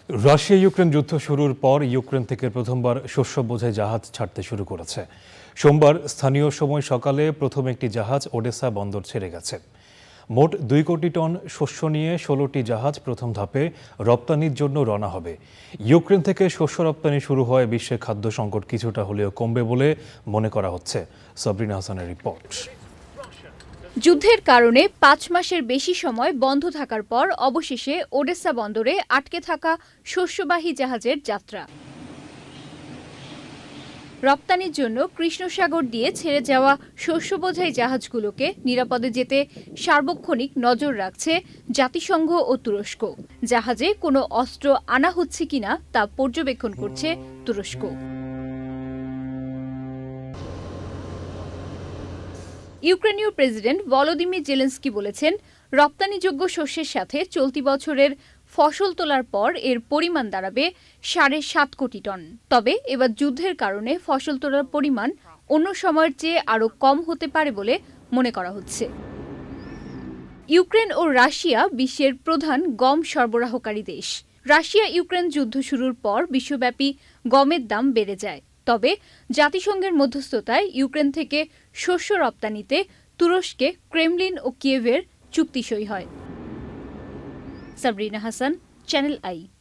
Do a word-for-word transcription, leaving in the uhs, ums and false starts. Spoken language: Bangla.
রাশিয়া ইউক্রেন যুদ্ধ শুরুর পর ইউক্রেন থেকে প্রথমবার শস্য বোঝাই জাহাজ ছাড়তে শুরু করেছে। সোমবার স্থানীয় সময় সকালে প্রথম একটি জাহাজ ওডেসা বন্দর ছেড়ে গেছে। মোট দুই কোটি টন শস্য নিয়ে ষোলোটি জাহাজ প্রথম ধাপে রপ্তানির জন্য রওনা হবে। ইউক্রেন থেকে শস্য রপ্তানি শুরু হয় বিশ্বে খাদ্য সংকট কিছুটা হলেও কমবে বলে মনে করা হচ্ছে। সাবরিনা হাসানের রিপোর্ট। যুদ্ধের কারণে পাঁচ মাসের বেশি সময় বন্ধ থাকার পর অবশেষে ওডেসা বন্দরে আটকে থাকা শস্যবাহী জাহাজের যাত্রা। রপ্তানির জন্য কৃষ্ণসাগর দিয়ে ছেড়ে যাওয়া শস্যবোঝাই জাহাজগুলোকে নিরাপদে যেতে সার্বক্ষণিক নজর রাখছে জাতিসংঘ ও তুরস্ক। জাহাজে কোনো অস্ত্র আনা হচ্ছে কিনা তা পর্যবেক্ষণ করছে তুরস্ক। ইউক্রেনীয় প্রেসিডেন্ট ভলোদিমির জেলেনস্কি বলেছেন, রপ্তানিযোগ্য শস্যের সাথে চলতি বছরের ফসল তোলার পর এর পরিমাণ দাঁড়াবে সাড়ে সাত কোটি টন। তবে এবার যুদ্ধের কারণে ফসল তোলার পরিমাণ অন্য সময়ের চেয়ে আরও কম হতে পারে বলে মনে করা হচ্ছে। ইউক্রেন ও রাশিয়া বিশ্বের প্রধান গম সরবরাহকারী দেশ। রাশিয়া ইউক্রেন যুদ্ধ শুরুর পর বিশ্বব্যাপী গমের দাম বেড়ে যায়। তবে জাতিসংঘের মধ্যস্থতায় ইউক্রেন থেকে শস্য রপ্তানিতে তুরস্কে ক্রেমলিন ও কিয়েভের চুক্তি সই হয়। Sabrina Hasan, channel I.